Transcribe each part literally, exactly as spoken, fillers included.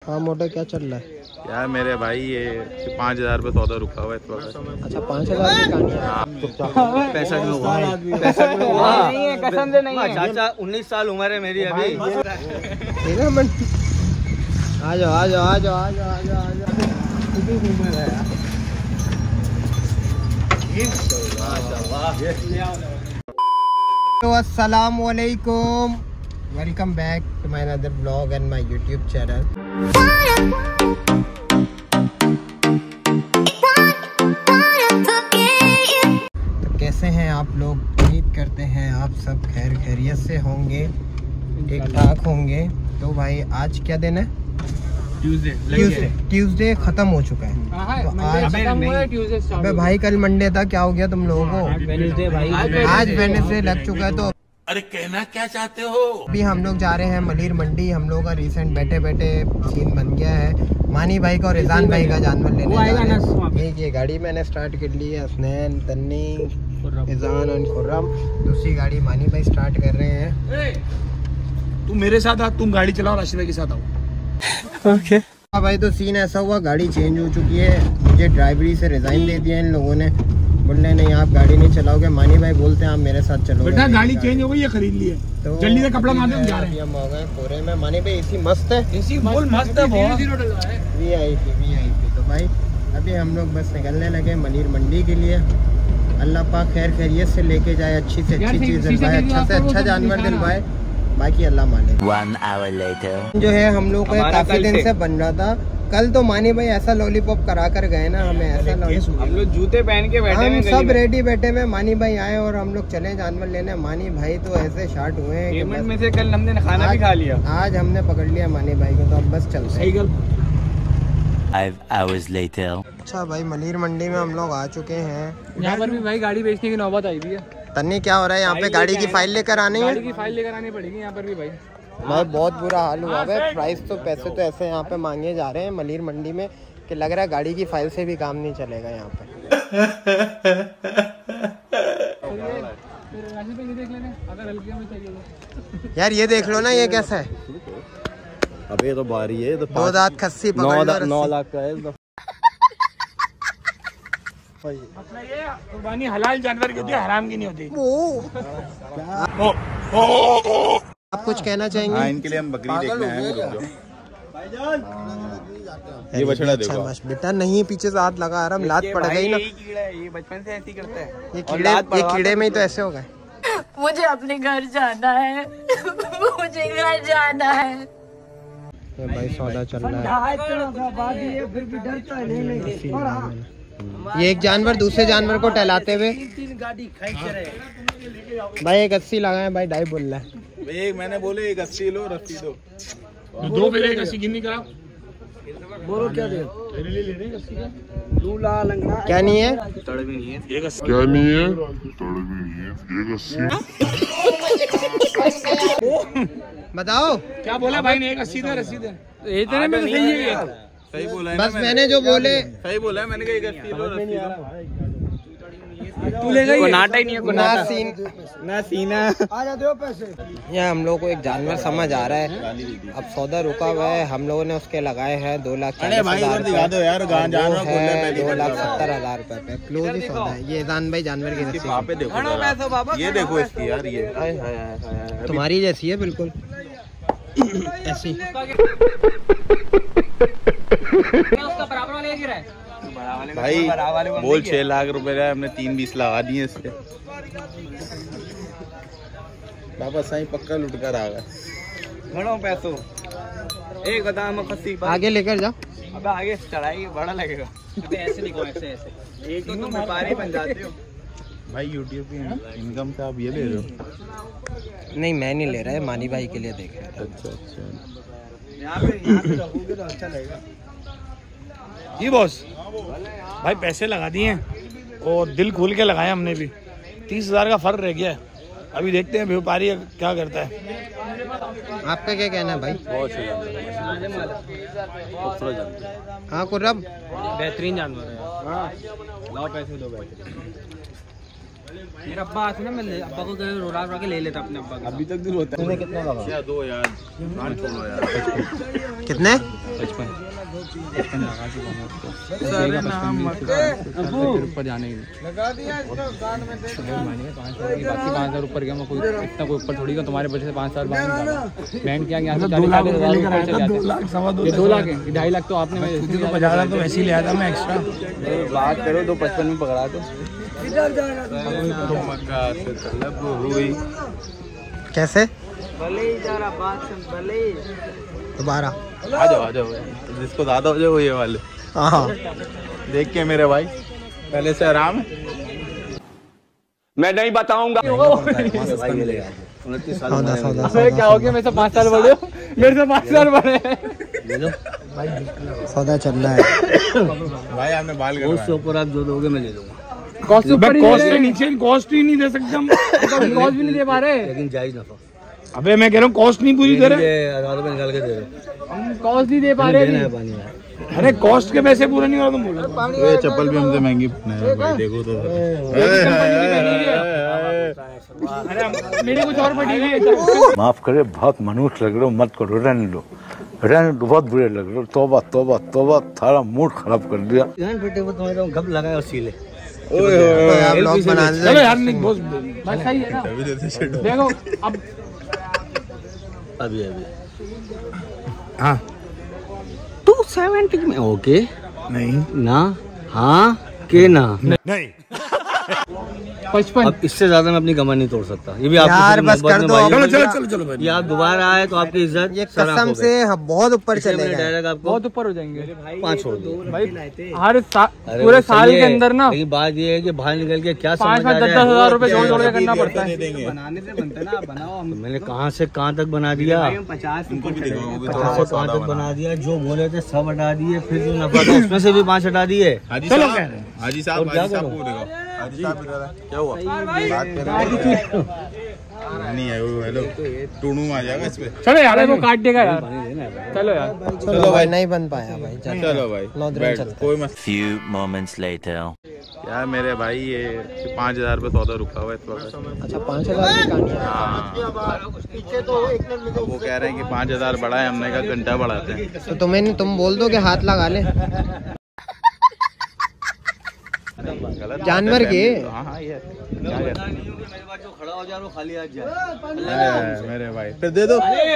हाँ मोटा क्या चल रहा है यार मेरे भाई? ये पाँच हजार रुपये सौदा रुका हुआ है इस वक्त। अच्छा पाँच हजार की कहानी है। पैसा क्यों हुआ? पैसा क्यों हुआ? नहीं है, कसम से नहीं है चाचा। उन्नीस साल उम्र है मेरी अभी। ठीक है मन आ जाओ आ जाओ आ जाओ आ जाओ आ जाओ आ जाओ। तो अस्सलाम वालेकुम, welcome back to my another blog and my YouTube channel. तो कैसे हैं आप लोग? उम्मीद करते हैं आप सब खैर खैरियत से होंगे, ठीक ठाक होंगे। तो भाई आज क्या दिन है? ट्यूसडे। ट्यूसडे खत्म हो चुका है। तो आज अबे भाई कल मंडे था, क्या हो गया तुम लोगों को? आज वेडनेसडे लग चुका है। तो अरे कहना क्या चाहते हो? अभी हम लोग जा रहे हैं मलिर मंडी। हम लोग का रिसेंट बैठे बैठे सीन बन गया है। मानी भाई का और रिजान भाई का जानवर लेने जा रहे हैं। एक ये गाड़ी मैंने स्टार्ट कर ली है, हसनैन, तन्नी, रिजान और खुर्रम। दूसरी गाड़ी मानी भाई स्टार्ट कर रहे हैं। तुम मेरे साथ आ, तुम गाड़ी चलाओ, राशिद भाई के साथ आओ। ओके हाँ भाई, तो सीन ऐसा हुआ, गाड़ी चेंज हो चुकी है। मुझे ड्राइवरी से रिजाइन दे दिया इन लोगों ने। बोल रहे नहीं आप गाड़ी नहीं चलाओगे। मानी भाई बोलते हैं आप मेरे साथ चलो। बेटा गाड़ी चेंज हो गई है, खरीद ली है। तो जल्दी से कपड़ा मार दे, हम जा रहे हैं। हम हो गए पूरे में। मानी भाई एसी मस्त है, एसी फुल मस्त है, बहुत V I P V I P. तो भाई अभी हम लोग बस निकलने लगे मलिर मंडी के लिए। अल्लाह पाक खैर खैरियत से लेके जाए, अच्छी से अच्छी चीज दिलवाए, अच्छा से अच्छा जानवर दिलवाए, बाकी अल्लाह माने। One hour later. जो है हम लोग को काफी दिन से बन रहा था। कल तो मानी भाई ऐसा लॉलीपॉप करा कर गए ना हमें, ऐसा लॉलीपॉप। हम लोग जूते पहन के बैठे, हम सब रेडी बैठे हुए। मानी भाई आए और हम लोग चले जानवर लेने। मानी भाई तो ऐसे शार्ट हुए हैं कि में से कल हमने खाना भी खा लिया। आज हमने पकड़ लिया मानी भाई को, तो अब बस चलते हैं। Five hours later. अच्छा भाई मलिर मंडी में हम लोग आ चुके हैं। यहाँ पर भी भाई गाड़ी बेचने की नौबत आई हुई है। तन्नी क्या हो रहा है यहाँ पे? गाड़ी की फाइल लेकर आनी है। गाड़ी की फाइल लेकर आनी पड़ेगी यहाँ पर भी भाई। भाई बहुत बुरा हाल हुआ है। प्राइस तो पैसे तो ऐसे यहाँ पे मांगे जा रहे हैं मलिर मंडी में कि लग रहा है गाड़ी की फाइल से भी काम नहीं चलेगा यहाँ पे। यार ये देख लो ना, ये कैसा है? अबे तो बारी है, तो दो दांत खस्सी पकड़ लो। नौ लाख का है। मतलब ये कुर्बानी हलाल जानवर की होती है, हराम की नहीं होती। आप कुछ कहना चाहेंगे? हाँ, इनके लिए हम बकरी देखने आए हैं। ये बछड़ा देखो। अच्छा बेटा नहीं, पीछे से हाथ लगा रहा, लात पड़ गई ना। ये बचपन से ऐसे ही करता है। ये कीड़े ये कीड़े में ही तो ऐसे हो गए। मुझे अपने घर जाना है। मुझे घर जाना है। ये भाई सौदा चल रहा है। ये एक जानवर दूसरे जानवर को टहलाते हुए। भाई एक अस्सी लगाए भाई, ढाई बोल रहा है। एक मैंने बोले एक अस्सी लो, रस्सी दो। दो फिर एक अस्सी गिननी करा। बोलो क्या दे? तेरे लिए ले रहे हैं अस्सी का। लूला लंगड़ा क्या नहीं है? तड़ भी नहीं है। एक अस्सी क्या नहीं है? तड़ भी नहीं है। एक अस्सी। बताओ क्या बोला भाई ने? एक अस्सी दे, रस्सी दे। इतने में तो सही है। सही बोला है बस मैंने जो बोले सही बोला है मैंने कहा एक अस्सी लो, रस्सी दो। तू ले गई? नाटा ही नहीं है, ना सीन ना सीना। आ जाते हो पैसे। यहाँ हम लोग को एक जानवर समझ आ रहा है। अब सौदा रुका हुआ है, हम लोगों ने उसके लगाए हैं दो लाख चालीस हजार यार दो लाख सत्तर हजार रूपए पे। क्लोज ही सौदा है। ये जान भाई जानवर की रस्सी देखो, ये देखो इसकी यार, ये तुम्हारी जैसी है बिल्कुल ऐसी। भाई बोल छह लाख रुपए का, हमने तीन बीस लगा दिए इससे। बाबा साईं पक्का लुट कर आ गए। घणो पैसों एक बता मैं खस्सी आगे लेकर जाओ। अबे आगे चढ़ाई बड़ा लगेगा। अबे ऐसे नहीं को, ऐसे ऐसे एक तो तुम व्यापारी बन जाते हो भाई। यूट्यूब की इनकम से आप ये ले रहे हो? नहीं मैं नहीं ले रहा है, मानी भाई के लिए देख रहे थे। अच्छा अच्छा, यहाँ पे यहाँ पे रखोगे तो अच्छा लगेगा। जी बॉस भाई पैसे लगा दिए और दिल खोल के लगाए हमने भी। तीस हजार का फर्क रह गया है। अभी देखते हैं व्यापारी क्या करता है। आपका क्या कहना है भाई? बहुत हाँ कुर्रम बेहतरीन जानवर है। हाँ लाओ पैसे दो भाई। मेरा अब्बा आते ना, मैं अब्बा को रोला रोला के ले लेता अपने अब्बा। अभी तक दूर होता है। तुमने कितना लगा? दो यार, छोड़ो यार। कितने? पचपन पचपन लगा चुका मैं उसको ऊपर जाने के लिए। लगा दिया इसको कार्ड में दे दिया। पाँच सौ की बाकी पाँच हजार ऊपर गया मैं, कोई इतना कोई ऊपर थोड़ी का तुम्हारे बजट से पाँच हजार बाहर बैंड क्या यहाँ से चालीस हजार ये दो लाख है, ढाई लाख तो आपने पचास हजार तो वैसे ही ले आया था मैं एक्स्ट्रा। बात करो दो पचपन में पकड़ा दो। कैसे? भले ही जा रहा बात सुन, भले ही दोबारा आ जाओ आ जाओ, जिसको ज्यादा हो जाए वो ये वाले। हाँ देख के मेरे भाई पहले से आराम है। मैं नहीं बताऊंगा। सौदा सौदा क्या हो गया? मेरे से पाँच साल बड़े हो, मेरे से पाँच साल बड़े हैं। सौदा चल रहा है भाई आपने बाल उससे ऊपर आप जो दोगे मैं ले लूंगा। कॉस्ट के नीचे कॉस्ट ही नहीं दे सकते हम। कॉस्ट भी नहीं दे पा रहे, लेकिन जायज नफा। अबे मैं कह रहा हूँ कॉस्ट नहीं पूरी करे, हजार रुपए निकाल के दे रहे, हम कॉस्ट नहीं दे पा रहे। अरे कॉस्ट के पैसे पूरे नहीं हो रहा तुम बोलो। ये चप्पल भी हमसे महंगी भाई, देखो तो। अरे मेरी कुछ और पड़ी हुई है। माफ करे, बहुत मनुष्य लग रहे हो, मत करो, रहने लो रहने दो, बहुत बुरे लग रहे हो। तौबा तौबा तौबा, थारा मूड खराब कर दिया। गप लगाए और सीले। चलो यार नहीं बहुत सही है ना। देखो अब अभी अभी हाँ टू सेवेंटी में ओके नहीं ना, हाँ के ना नहीं पचपन। अब इससे ज्यादा मैं अपनी कमर नहीं तोड़ सकता। ये भी आप यार बस कर दो। चलो चलो चलो चलो भाई। ये आप दोबारा आए तो आपकी इज्जत ये कसम से बहुत ऊपर चलेगा। डायरेक्ट आपको बहुत ऊपर हो जाएंगे। पाँच छोड़ दो भाई, हर पूरे साल के अंदर ना। लेकिन बात ये है कि बाहर निकल के क्या पाँच पाँच दस दस हजार रूपए जोड़ जोड़ के करना पड़ता है। बनाने से बनता ना, बनाओ। मैंने कहाँ से कहाँ तक बना दिया, पचास से कहाँ तक बना दिया। जो बोले थे सब हटा दिए, फिर जो नफा था उसमें से भी पाँच हटा दिए। हाजी साहब हाजी साहब हाजी साहब को देखो, हाजी साहब क्या हुआ? बात कर नहीं है वो। हेलो टूनू आ जाएगा इस पे। चलो यार वो काट देगा यार। चलो यार चलो भाई, नहीं बन पाया भाई। चलो भाई बैठ, कोई मत। Few moments later. यार मेरे भाई ये पाँच हजार रुपये सौदा रुका हुआ है इस वक्त। अच्छा पाँच हजार की कहानी है। अब वो कह रहे हैं कि पाँच हजार बढ़ा है, हमने कहा घंटा बढ़ाते हैं। तो तुम्हें तुम बोल दो कि हाथ लगा ले जानवर के। हाँ हाँ ये मेरे पास जो खड़ा हो जाए वो खाली हाथ जाए। मेरे भाई फिर दे दो।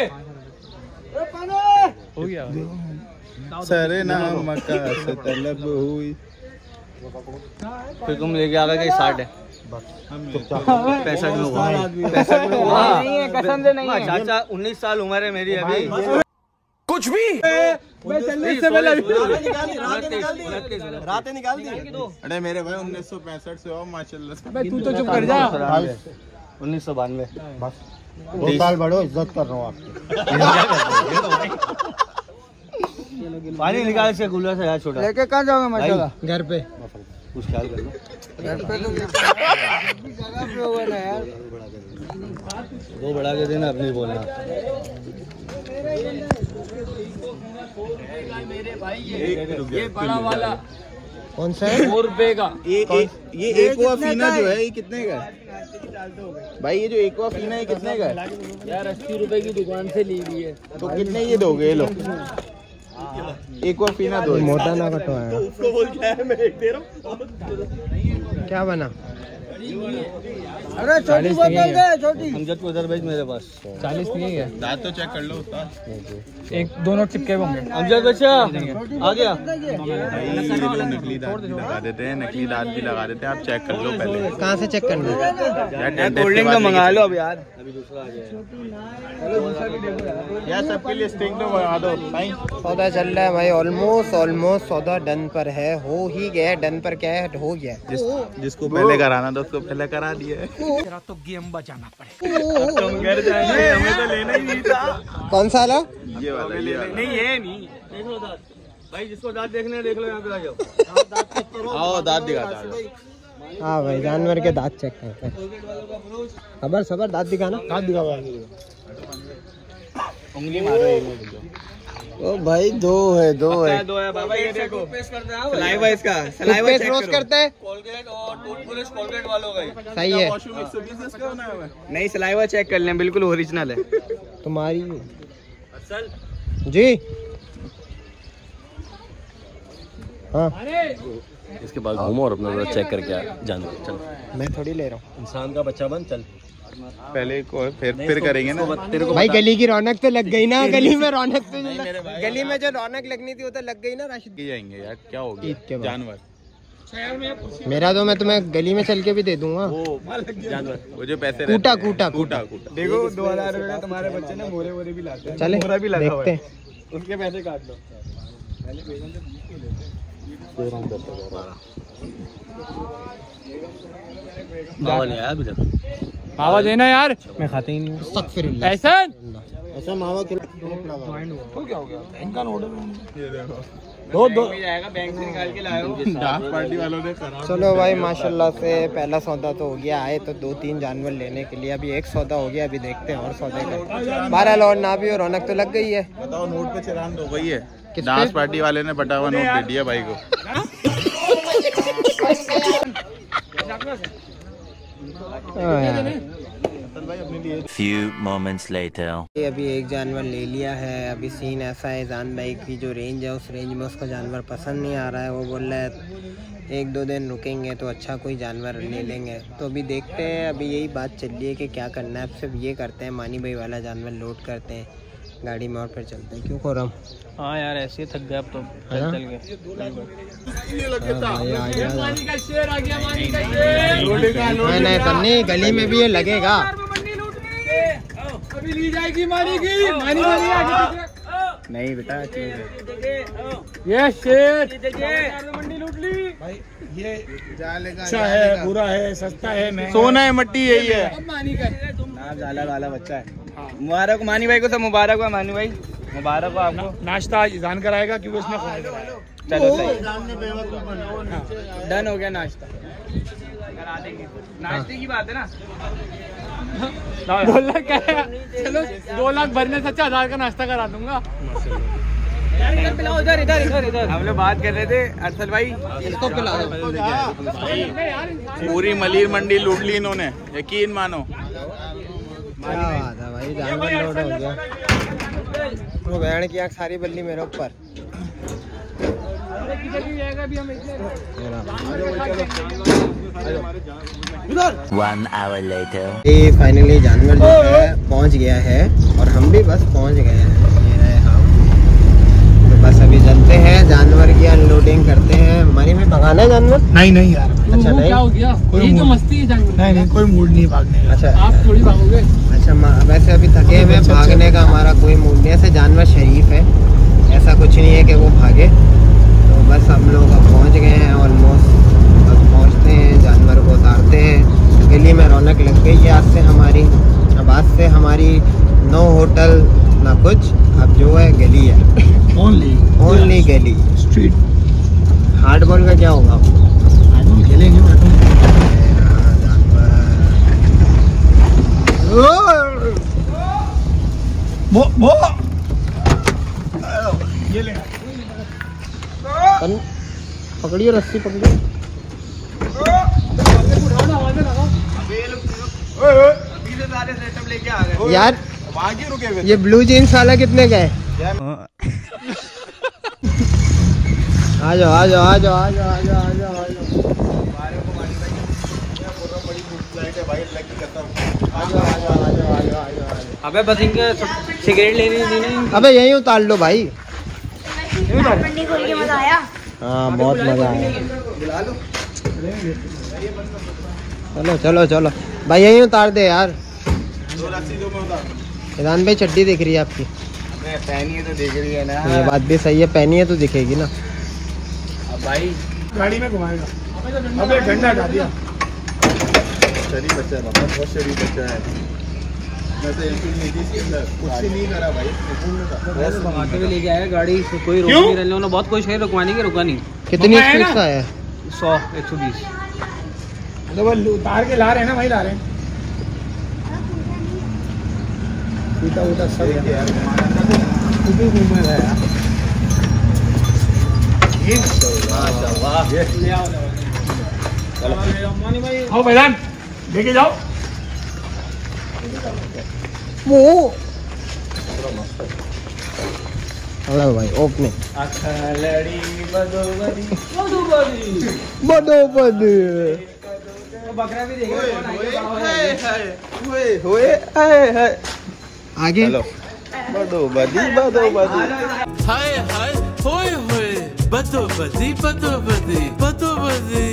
हो गया सरे नाम का से तलब हुई। फिर तुम लेके आ गए साठ है पैसा क्यों हुआ? पैसा क्यों हुआ? नहीं है, कसम से नहीं है। चाचा उन्नीस साल उम्र है मेरी अभी। कुछ भी मैं चलने से पहले रातें निकाल दी। अरे मेरे भाई उन्नीस सौ पैंसठ से हो माशाल्लाह। तू तो चुप कर जा। उन्नीस सौ बानवे बस दो साल बढ़ो, इज्जत कर रहा हूँ आपकी। पानी निकाल से कूलर से यार छोटा लेके कहाँ जाओगे? माशाल्लाह घर पे कुछ ख्याल कर लो। दो बढ़ा के देना, अपनी बोलना। ये बड़ा वाला कौन सा है? सौ रुपए का। ये एक ये एक्वाफीना जो है ये कितने का है भाई? ये जो एक्वाफीना है कितने का है यार? अस्सी रुपए की दुकान से ली हुई है। तो कितने ये दोगे? ये लो एक्वाफीना दो। मोटा ना कटवाया। क्या बना? अरे छोटी बोतल दे, छोटी। अमजद को उधर भेज मेरे पास। चालीस नहीं है दांत तो चेक कर लो उसका। एक दोनों चिपके होंगे। अमजद बच्चा आ गया। भाई ये लोग नकली दांत भी लगा देते हैं, नकली दांत भी लगा देते हैं। आप चेक कर लो पहले। कहाँ से चेक करना? कोल्ड ड्रिंक का मंगा लो अब यार। अभी दूसरा आ गया यार, सबके लिए स्टिंग तो मंगा दो भाई। सौदा चल रहा है भाई, ऑलमोस्ट ऑलमोस्ट सौदा डन पर है, हो ही गया। डन पर क्या है, हो गया। जिस, जिसको पहले कराना था उसको पहले करा दिया है। तेरा तो गेम बचाना पड़ेगा। तुम घर जाएंगे, हमें तो लेना ही नहीं था। कौन सा वाला? ये वाला ये वाला। नहीं ये नहीं। देख लो दांत भाई, जिसको दांत देखने देख लो, यहाँ पे आ जाओ। आओ दांत दिखाता है। हाँ भाई, जानवर के दांत चेक करते हैं। सबर सबर, दांत दिखाना। दांत दिखावा। उंगली मारो एक ओ भाई दो है दो है दो है बाबा। ये देखो सलाइवा इसका सलाइवा रोज करते हैं कोलगेट और टूथब्रश कोलगेट वालों का सही है। नहीं सलाइवा चेक कर लें, बिल्कुल ओरिजिनल है तुम्हारी जी। हाँ इसके बाद घूमो और अपना चेक करके जान चल। मैं थोड़ी ले रहा हूँ, इंसान का बच्चा बन चल। पहले को फिर फिर करेंगे ना तेरे को भाई गली की रौनक तो लग गई ना, गली में रौनक तो गली में जो रौनक लगनी थी वो तो लग गई ना राशिद। जाएंगे यार क्या हो ईद के गया बाद। जानवर मेरा तो मैं तुम्हें गली में चल के भी दे दूंगा। वो जानवर वो जो पैसे कूटा कूटा कूटा कूटा देखो दो हजार रुपए का तुम्हारे बच्चे ने मोरे वोरे भी लाते हैं। चले मोरा भी लगा हुआ देखते है, हैं। उसके पैसे काट लो। मावा देना यार, मैं खाते ही नहीं। अस्तगफिरुल्लाह। ऐसा ऐसा मावा के तो क्या हो गया? बैंक का नोट दो दो जाएगा, बैंक से निकाल के लाओ। डांस पार्टी वालों ने करा। चलो भाई माशाल्लाह से पहला सौदा तो हो गया। आए तो दो तीन जानवर लेने के लिए, अभी एक सौदा हो गया, अभी देखते हैं और सौदे का। बहरहाल और ना भी हो, रौनक तो लग गई है। बताओ नोट पे चलान तो वही है। किस डांस पे? पार्टी वाले ने बटा हुआ नोट दे दिया भाई को। Few moments later. अभी एक जानवर ले लिया है। अभी सीन ऐसा है, जान भाई की जो रेंज है उस रेंज में उसको जानवर पसंद नहीं आ रहा है। वो बोल रहा है एक दो दिन रुकेंगे तो अच्छा कोई जानवर ले लेंगे। तो अभी देखते हैं, अभी यही बात चल रही है कि क्या करना है। अब सिर्फ ये करते हैं, मानी भाई वाला जानवर लोड करते हैं गाड़ी में और फिर चलते हैं। क्यों खोरम? हाँ यार ऐसे थक गए अब तो, चल चल के। नहीं नहीं तब नहीं, गली में भी ये लगेगा। अभी ली जाएगी मानी की, मानी मानी आगे। नहीं बेटा ये शेर मंडी लूट ली भाई। ये अच्छा है, बुरा है, सस्ता है, महंगा सोना है मट्टी यही है। अब मानी का नाम जाला वाला बच्चा है। मुबारक हो मानी भाई को, सब मुबारक हो मानी भाई, मुबारक हो आपको। नाश्ता आज ईजान कराएगा क्योंकि उसने खुआया कराया। चलो सही, डन हो गया नाश्ता, करा देंगे। नाश्ते की बात है ना। दो लाख का, चलो दो लाख भरने से अच्छा हजार का नाश्ता करा दूंगा। पिलाओ इधर इधर इधर इधर। हम लोग बात कर रहे थे अरसल भाई, इसको पिला दो। पूरी मलिर मंडी लूट ली इन्होंने, यकीन मानो। क्या बात है भाई, जानवर लोड हो गया। वो बहन की आँख सारी बल्ली मेरे ऊपर। One hour later. ये फाइनली जानवर जो है पहुंच गया है और हम भी बस पहुंच गए हैं। ये रहे हम, तो बस अभी चलते हैं, जानवर की अनलोडिंग करते हैं। मानी में भगाना है जानवर? नहीं नहीं यार, अच्छा नहीं, क्या हो गया? कोई तो मस्ती है जानवर। नहीं नहीं कोई मूड नहीं भागने का। अच्छा आप थोड़ी भागोगे। अच्छा वैसे अभी थके हुए, भागने का हमारा कोई मूड नहीं है। ऐसे जानवर शरीफ है, ऐसा कुछ नहीं है कि वो भागे। तो बस हम लोग अब पहुँच गए हैं ऑलमोस्ट। बस पहुँचते हैं, जानवर को उतारते हैं। गली में रौनक लग गई है आज से हमारी। अब आज से हमारी नो होटल ना कुछ, अब जो है गली है। ओनली ओनली गली स्ट्रीट। हार्ड बॉल का क्या होगा? खेलेंगे वो वो ये ले पकड़िए, रस्सी पकड़िए। यार ये ब्लू जीन्स वाला कितने का है? आ जाओ आ जाओ आ जाओ आ जाओ आ जाओ आ जाओ आ जाओ अबे बस इनके सिगरेट लेनी थी ना। अबे यहीं उतार लो भाई। मंडी खोल के मजा आया। हाँ बहुत मजा आया। चलो चलो चलो भाई, यहीं उतार दे यार। ईरान भाई चड्डी दिख रही है आपकी? पहनी है तो दिख रही है ना। ये बात भी सही है, पहनी है तो दिखेगी ना। अब भाई गाड़ी में घुमाएगा। अबे ठंडा हटा दिया। शरीफ बच्चा है बाबा, बहुत शरीफ बच्चा है। वैसे कुछ नहीं करा भाई, भगाते हुए लेके आया गाड़ी से, कोई रोक नहीं रहे। उन्होंने बहुत कोशिश है रुकवाने की, रुका नहीं। कितनी स्पीड का है? सौ एक सौ बीस। तो वो उतार के ला रहे हैं ना, वही ला रहे हैं। उल्टा उल्टा सब यार खुद ही घूम रहा है। आओ भाईजान लेके जाओ। वो हेलो भाई ओपनिंग बदो बदी बकरा भी देखेगा आगे बदो बदी बदो बदी हाय हाय होए होए बदो बदी बदो बदी बदो बदी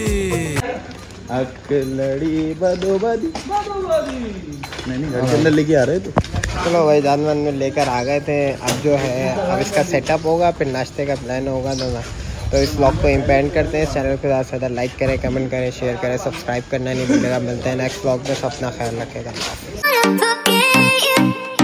अकलड़ी बदो बदी बदो बदी। नहीं नहीं घर के अंदर लेके आ रहे तो चलो भाई जानवर में लेकर आ गए थे। अब जो है अब इसका सेटअप होगा, फिर नाश्ते का प्लान होगा दोनों। तो इस ब्लॉग को इम्पेंड करते हैं। चैनल को ज़्यादा से ज़्यादा लाइक करें, कमेंट करें, शेयर करें, सब्सक्राइब करना नहीं भूलेगा। मिलते हैं नेक्स्ट ब्लॉग में। सब अपना ख्याल रखेगा।